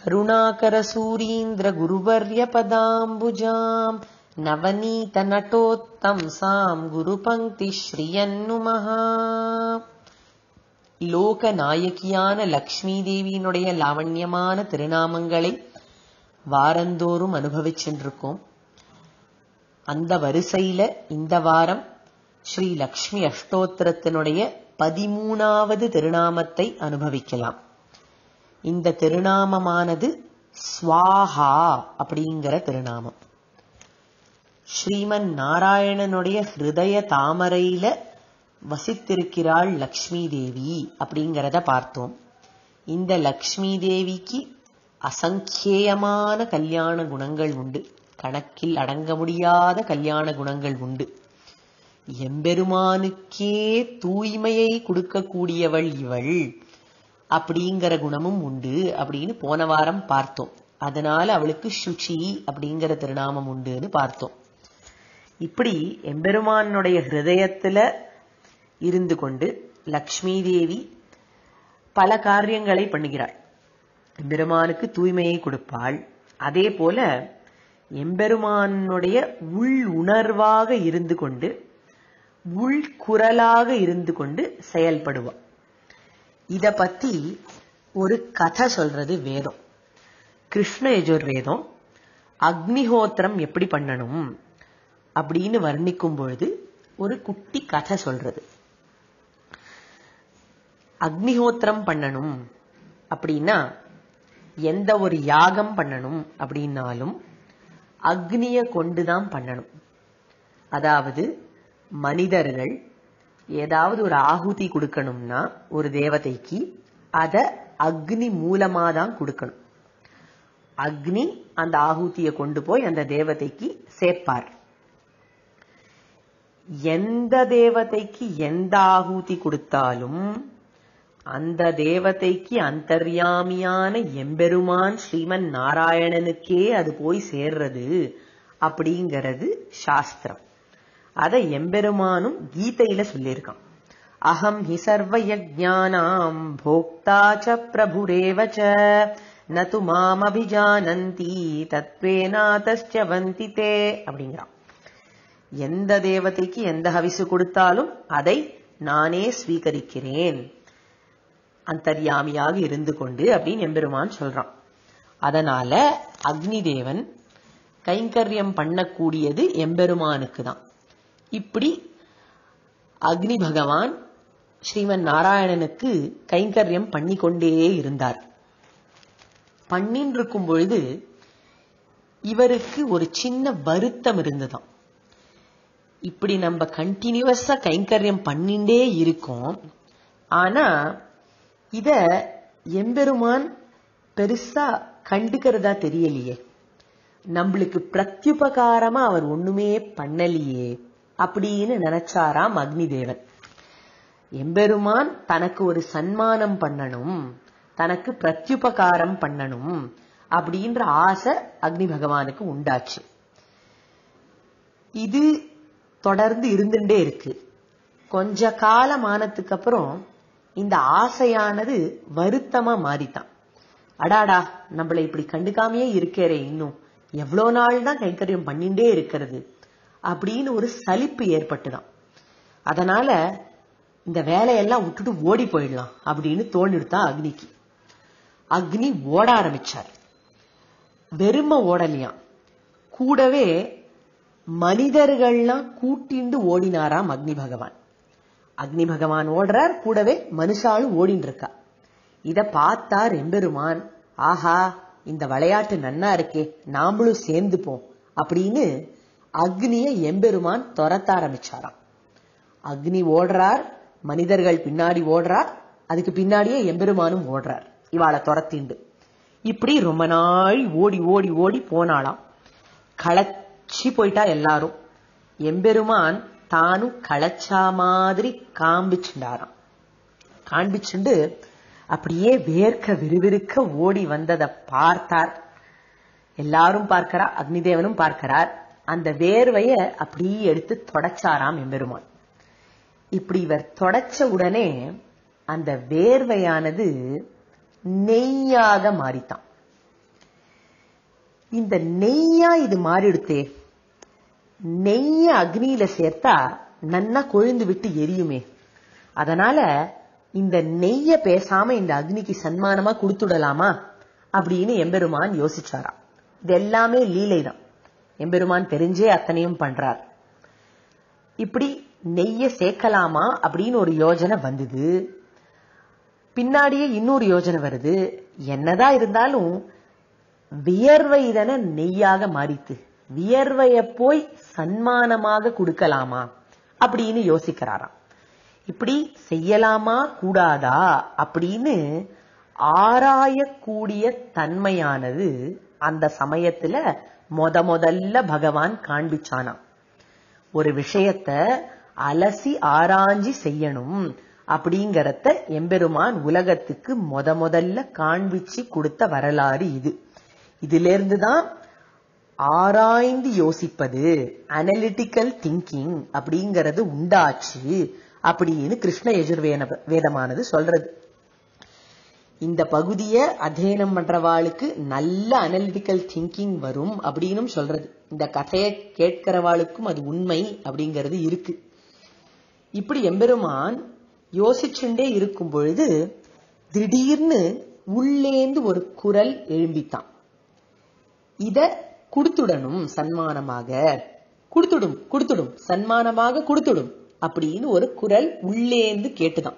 கருணாகரசூரீந்திர குருவர்ய பதாம்புஜாம் நவநீத நட்டோத்தம்சாம் குரு பங்கி ஸ்ரீயன்னுமஹா. லோக நாயகியான லக்ஷ்மி தேவியினுடைய லாவண்யமான திருநாமங்களை வாரந்தோறும் அனுபவிச்சுருக்கோம். அந்த வரிசையில இந்த வாரம் ஸ்ரீ லக்ஷ்மி அஷ்டோத்திரத்தினுடைய 13வது திருநாமத்தை அனுபவிக்கலாம். இந்த திருநாமமானது ஸ்வாஹா அப்படிங்கிற திருநாமம். ஸ்ரீமன் நாராயணனுடைய ஹிருதய தாமரையில வசித்திருக்கிறாள் லக்ஷ்மி தேவி அப்படிங்கிறத பார்த்தோம். இந்த லக்ஷ்மி தேவிக்கு அசங்கேயமான கல்யாண குணங்கள் உண்டு. கணக்கில் அடங்க முடியாத கல்யாண குணங்கள் உண்டு. எம்பெருமானுக்கே தூய்மையை கொடுக்கக்கூடியவள் இவள் அப்படிங்கிற குணமும் உண்டு அப்படின்னு போன வாரம் பார்த்தோம். அதனால அவளுக்கு சுச்சி அப்படிங்கிற திருநாமம் உண்டுன்னு பார்த்தோம். இப்படி எம்பெருமானுடைய ஹிருதயத்துல இருந்து கொண்டு லக்ஷ்மி தேவி பல காரியங்களை பண்ணுகிறாள். எம்பெருமானுக்கு தூய்மையை கொடுப்பாள். அதே போல எம்பெருமானுடைய உள் உணர்வாக இருந்து கொண்டு உள்குரலாக இருந்து கொண்டு செயல்படுவாள். இத பத்தி ஒரு கதை சொல்றது வேதம். கிருஷ்ண யஜுர்வேதம் அக்னிஹோத்திரம் எப்படி பண்ணணும் அப்படின்னு வர்ணிக்கும் பொழுது ஒரு குட்டி கதை சொல்றது. அக்னிஹோத்திரம் பண்ணணும் அப்படின்னா, எந்த ஒரு யாகம் பண்ணணும் அப்படின்னாலும் அக்னிய கொண்டுதான் பண்ணணும். அதாவது மனிதர்கள் ஏதாவது ஒரு ஆகுதி கொடுக்கணும்னா ஒரு தேவதைக்கு அத அக்னி மூலமா தான் கொடுக்கணும். அக்னி அந்த ஆகுதியை கொண்டு போய் அந்த தேவதைக்கு சேர்ப்பார். எந்த தேவதைக்கு எந்த ஆகுதி கொடுத்தாலும் அந்த தேவதைக்கு அந்தர்யாமியான எம்பெருமான் ஸ்ரீமன் நாராயணனுக்கே அது போய் சேர்றது அப்படிங்கிறது சாஸ்திரம். அத எம்பெருமானும் கீதையில சொல்லியிருக்கான். அகம் ஹி சர்வ யஜ்ஞானாம் போக்தா ச பிரபுரேவச நது மாம் அபிஜானந்தி தத்வேனாதஸ்ச வந்திதே அப்படிங்கிறான். எந்த தேவதைக்கு எந்த ஹவிசு கொடுத்தாலும் அதை நானே ஸ்வீகரிக்கிறேன் அந்தர்யாமியாக இருந்து கொண்டு அப்படின்னு எம்பெருமான் சொல்றான். அதனால அக்னி தேவன் கைங்கரியம் பண்ணக்கூடியது எம்பெருமானுக்கு தான். இப்படி அக்னி பகவான் ஸ்ரீமன் நாராயணனுக்கு கைங்கரியம் பண்ணிக்கொண்டே இருந்தார். பண்ணின்னு இருக்கும் பொழுது இவருக்கு ஒரு சின்ன வருத்தம் இருந்ததாம். இப்படி நம்ம கண்டினியூவஸா கைங்கரியம் பண்ணிண்டே இருக்கோம், ஆனா இத எம்பெருமான் பெருசா கண்டுக்கிறதா தெரியலையே, நம்மளுக்கு பிரத்யுபகாரமா அவர் ஒண்ணுமே பண்ணலையே அப்படின்னு நினைச்சாராம் அக்னி தேவன். எம்பெருமான் தனக்கு ஒரு சன்மானம் பண்ணணும், தனக்கு பிரத்யுபகாரம் பண்ணணும் அப்படின்ற ஆசை அக்னி பகவானுக்கு உண்டாச்சு. இது தொடர்ந்து இருந்துட்டே இருக்கு. கொஞ்ச காலமானதுக்கு அப்புறம் இந்த ஆசையானது வருத்தமா மாறித்தான். அடாடா, நம்மளை இப்படி கண்டுக்காமையே இருக்கிறே, இன்னும் எவ்வளவு நாள் தான் கைங்கரியம் பண்ணிண்டே இருக்கிறது அப்படின்னு ஒரு சலிப்பு ஏற்பட்டுதான். அதனால இந்த வேலையெல்லாம் விட்டுட்டு ஓடி போயிடலாம் அப்படின்னு தோணிடுதான் அக்னிக்கு. அக்னி ஓட ஆரம்பிச்சார். வெறும ஓடலையாம், கூடவே மனிதர்கள்லாம் கூட்டிண்டு ஓடினாராம் அக்னி பகவான். அக்னி பகவான் ஓடுறார், கூடவே மனுஷாலும் ஓடின்னு இருக்கா. இத பார்த்தார் எம்பெருமான். ஆஹா, இந்த விளையாட்டு நன்னா இருக்கே, நாமளும் சேர்ந்துப்போம் அப்படின்னு அக்னிய எம்பெருமான் துரத்த ஆரம்பிச்சாராம். அக்னி ஓடுறார், மனிதர்கள் பின்னாடி ஓடுறார், அதுக்கு பின்னாடியே எம்பெருமானும் ஓடுறார் இவாளை துரத்திண்டு. இப்படி ரொம்ப நாள் ஓடி ஓடி ஓடி போனாலாம். களைச்சி போயிட்டா எல்லாரும். எம்பெருமான் தானும் களைச்சா மாதிரி காண்பிச்சுண்டாராம். காண்பிச்சுண்டு அப்படியே வேர்க்க விறுவிறுக்க ஓடி வந்ததை பார்த்தார். எல்லாரும் பார்க்கிறா, அக்னிதேவனும் பார்க்கிறார். அந்த வேர்வைய அப்படியே எடுத்து தொடச்சாராம் எம்பெருமான். இப்படி இவர் தொடச்ச உடனே அந்த வேர்வையானது நெய்யாக மாறித்தான். இந்த நெய்யா இது மாறிடுத்தே, நெய்ய அக்னியில சேர்த்தா நன்னா கொழுந்து விட்டு எரியுமே, அதனால இந்த நெய்ய பேசாம இந்த அக்னிக்கு சன்மானமா கொடுத்துடலாமா அப்படின்னு எம்பெருமான் யோசிச்சாராம். இது எல்லாமே லீலை தான், எம்பெருமான் தெரிஞ்சே அத்தனையும் பண்றார். இப்படி நெய்ய சேர்க்கலாமா அப்படின்னு ஒரு யோஜனை வந்தது. பின்னாடியே இன்னொரு யோஜனை வருது, என்னதான் இருந்தாலும் வியர்வை தானே நெய்யாக மாறித்து, வியர்வைய போய் சன்மானமாக கொடுக்கலாமா அப்படின்னு யோசிக்கிறாராம். இப்படி செய்யலாமா கூடாதா அப்படின்னு ஆராயக்கூடிய தன்மையானது அந்த சமயத்துல முதல்ல பகவான் காண்பிச்சானாம். ஒரு விஷயத்த அலசி ஆராய்ச்சி செய்யணும் அப்படிங்கறத எம்பெருமான் உலகத்துக்கு முதல்ல காண்பிச்சு கொடுத்த வரலாறு இது. இதுல இருந்துதான் ஆராய்ந்து யோசிப்பது, அனலிட்டிக்கல் திங்கிங் அப்படிங்கறது உண்டாச்சு அப்படின்னு கிருஷ்ண யஜுர்வேதமானது சொல்றது. இந்த பகுதியை அத்தியனம் பண்றவாளுக்கு நல்ல அனலிட்டிக்கல் திங்கிங் வரும் அப்படின்னு சொல்றது. இந்த கதையை கேட்கிறவாளுக்கும் அது உண்மை அப்படிங்கிறது இருக்கு. இப்படி எம்பெருமான் யோசிச்சுட்டே இருக்கும் பொழுது திடீர்னு உள்ளேந்து ஒரு குரல் எழும்பித்தான். இத கொடுத்துடணும் சன்மானமாக, கொடுத்துடும் சன்மானமாக கொடுத்துடும் அப்படின்னு ஒரு குரல் உள்ளேந்து கேட்டுதான்.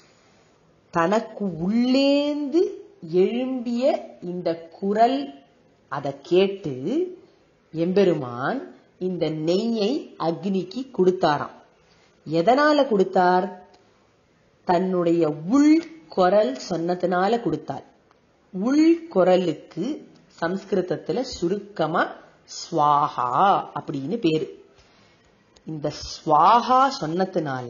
தனக்கு உள்ளேந்து எழும்பிய இந்த குரல் அதை கேட்டு எம்பெருமான் இந்த நெய்யை அக்னிக்கு கொடுத்தாராம். எதனால கொடுத்தார்? தன்னுடைய உள்குரல் சொன்னதுனால கொடுத்தார். உள்குரலுக்கு சம்ஸ்கிருதத்துல சுருக்கமா ஸ்வாஹா அப்படின்னு பேரு. இந்த ஸ்வாஹா சொன்னதுனால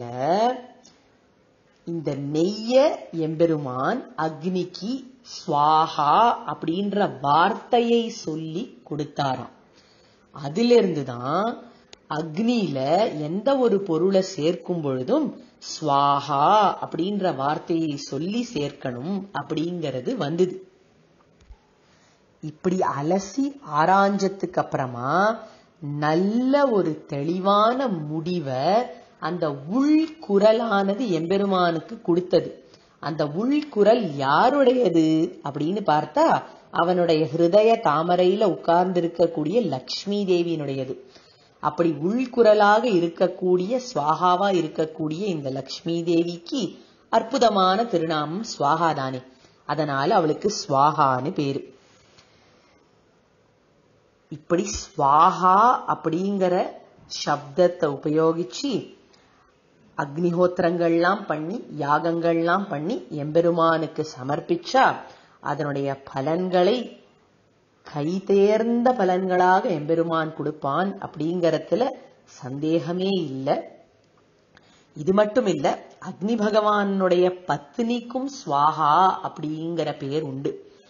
இந்த நெய்ய எம்பெருமான் அக்னிக்கு ஸ்வாஹா அப்படின்ற வார்த்தையை சொல்லி கொடுத்தாராம். அதிலிருந்துதான் அக்னியில எந்த ஒரு பொருளை சேர்க்கும் பொழுதும் ஸ்வாஹா அப்படின்ற வார்த்தையை சொல்லி சேர்க்கணும் அப்படிங்கிறது வந்தது. இப்படி அலசி ஆராய்ஞ்சதுக்கு அப்புறமா நல்ல ஒரு தெளிவான முடிவை அந்த உள்குரலானது எம்பெருமானுக்கு கொடுத்தது. அந்த உள்குரல் யாருடையது அப்படின்னு பார்த்தா அவனுடைய ஹிருதய தாமரையில உட்கார்ந்து இருக்கக்கூடிய லக்ஷ்மி தேவியினுடையது. அப்படி உள்குரலாக இருக்கக்கூடிய ஸ்வாகாவா இருக்கக்கூடிய இந்த லக்ஷ்மி தேவிக்கு அற்புதமான திருநாமம் ஸ்வாஹா தானே, அதனால அவளுக்கு ஸ்வாஹான்னு பேரு. இப்படி ஸ்வாஹா அப்படிங்கிற சப்தத்தை உபயோகிச்சு அக்னிஹோத்திரங்கள்லாம் பண்ணி யாகங்கள்லாம் பண்ணி எம்பெருமானுக்கு சமர்ப்பிச்சா அதனுடைய பலன்களை கைதேர்ந்த பலன்களாக எம்பெருமான் கொடுப்பான் அப்படிங்கறதுல சந்தேகமே இல்லை. இது மட்டும் இல்ல, அக்னி பகவானுடைய பத்னிக்கும் ஸ்வாஹா அப்படிங்கிற பேர் உண்டு.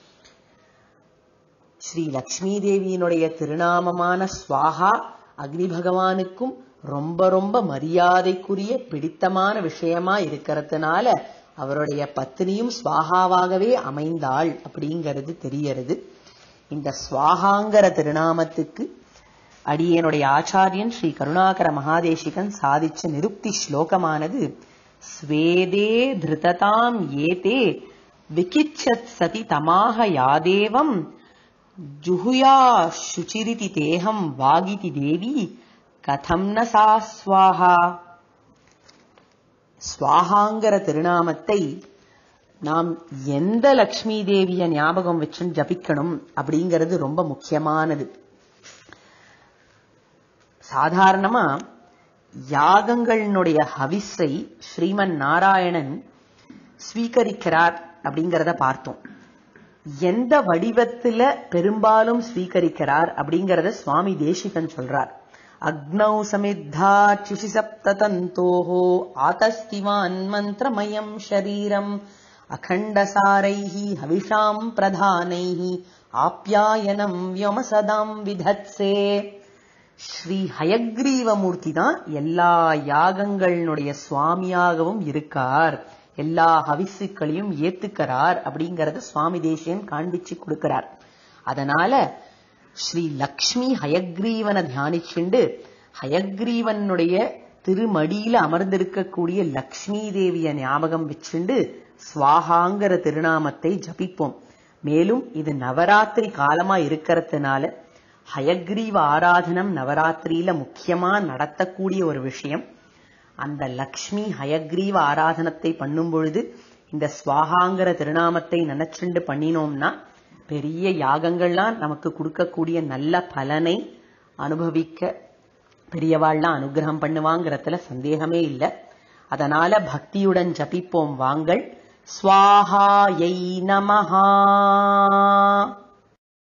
ஸ்ரீ லக்ஷ்மி தேவியினுடைய திருநாமமான ஸ்வாஹா அக்னி பகவானுக்கும் ரொம்ப ரொம்ப மரியாதைக்குரிய பிடித்தமான விஷயமா இருக்கிறதுனால அவருடைய பத்னியும் ஸ்வாஹாவாகவே அமைந்தாள் அப்படிங்கிறது தெரியறது. இந்த ஸ்வாஹாங்கிற திருநாமத்துக்கு அடியனுடைய ஆச்சாரியன் ஸ்ரீ கருணாகர மகாதேசிகன் சாதிச்ச நிருக்தி ஸ்லோகமானது ஸ்வேதே திருததாம் ஏதே விகிச்சத் சதி தமாக யாதேவம் ஜுஹுயா சுச்சிரிதி தேகம் வாகிதி தேவி கதம் ந சா ஸ்வாஹா. ஸ்வாஹாங்கிற திருநாமத்தை நாம் எந்த லக்ஷ்மி தேவிய ஞாபகம் வச்சு ஜபிக்கணும் அப்படிங்கிறது ரொம்ப முக்கியமானது. சாதாரணமா யாகங்களினுடைய ஹவிஸை ஸ்ரீமன் நாராயணன் ஸ்வீகரிக்கிறார் அப்படிங்கிறத பார்த்தோம். எந்த வடிவத்துல பெரும்பாலும் ஸ்வீகரிக்கிறார் அப்படிங்கறத சுவாமி தேசிகன் சொல்றார். அக்னௌ சமித்தா சுஷி சப்ததந்தோஹோ ஆதஸ்திவான் மந்திரமயம் ஷரீரம் அகண்டசாரைஹி ஹவிஷாம் பிரதானைஹி ஆப்யாயனம் வ்யோமசதாம் விதத்சே. ஸ்ரீ ஹயக்ரீவமூர்த்தி தான் எல்லா யாகங்களுடைய சுவாமியாகவும் இருக்கார், எல்லா ஹவிசுக்களையும் ஏத்துக்கிறார் அப்படிங்கறத சுவாமி தேசியன் காண்பிச்சு கொடுக்கிறார். அதனால ஸ்ரீ லக்ஷ்மி ஹயக்ரீவனை தியானிச்சுண்டு ஹயக்ரீவனுடைய திருமடியில அமர்ந்திருக்கக்கூடிய லக்ஷ்மி தேவிய ஞாபகம் வச்சுண்டு ஸ்வாஹாங்கிற திருநாமத்தை ஜபிப்போம். மேலும் இது நவராத்திரி காலமா இருக்கிறதுனால ஹயக்ரீவ ஆராதனம் நவராத்திரியில முக்கியமா நடத்தக்கூடிய ஒரு விஷயம். அந்த லக்ஷ்மி ஹயக்ரீவ ஆராதனத்தை பண்ணும் பொழுது இந்த ஸ்வாஹாங்கிற திருநாமத்தை நினைச்சுண்டு பண்ணினோம்னா பெரிய யாகங்கள்லாம் நமக்கு கொடுக்கக்கூடிய நல்ல பலனை அனுபவிக்க பெரியவாள்லாம் அனுகிரகம் பண்ணுவாங்கிறதுல சந்தேகமே இல்லை. அதனால பக்தியுடன் ஜபிப்போம் வாங்கள். ஸ்வாஹாயை நமஹா.